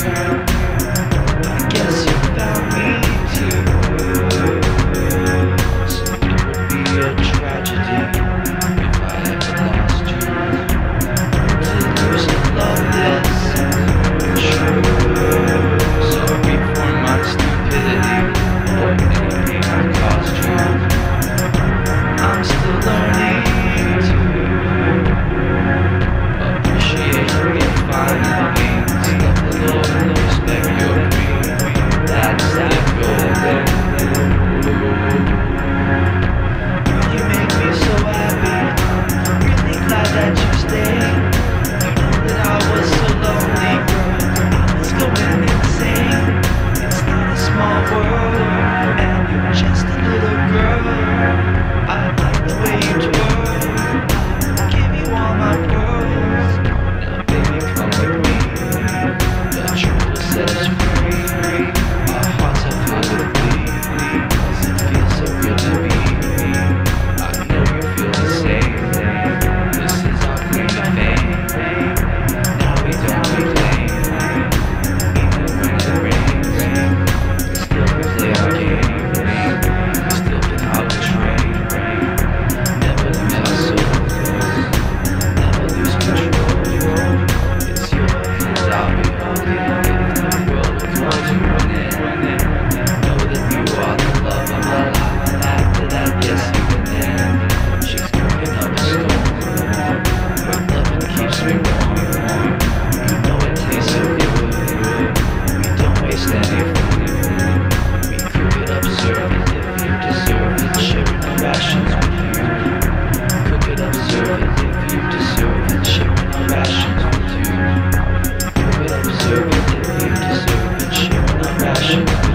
I guess you found me too. So it would be a tragedy if I ever lost you. To lose a love that's true. Sorry for my stupidity, or any pain I caused you. I'm still learning to appreciate refining things. Love the Lord and respect your dream. That's the goal. You make me so happy. I'm really glad that you stayed. You know that I was so lonely, girl. I was going insane. It's not a small world, and you're just a little girl. I like the way you twirl. I'll give you all my pearls. Now baby, come with me. The truth will set us free. Our hearts are filled with glee, 'cause it feels so good to be. I know you feel the same. This is our claim to fame. Now we don't complain. Even when it rains, we still play our game. We still get out the train. Never lose our souls. Never lose control. It's yours, I'll be holding it. The world will come to an end. Know that you are the love of my life. And after that, yes, even then, she's cooking up a storm. Her loving keeps me warm. You know it tastes so good. We don't waste any food. We cook it up, serve it if you deserve it. Sharing our rations with you. Cook it up, serve it if you deserve it. Sharing our rations with you. Cook it up, serve it if you deserve it. Sharing our rations.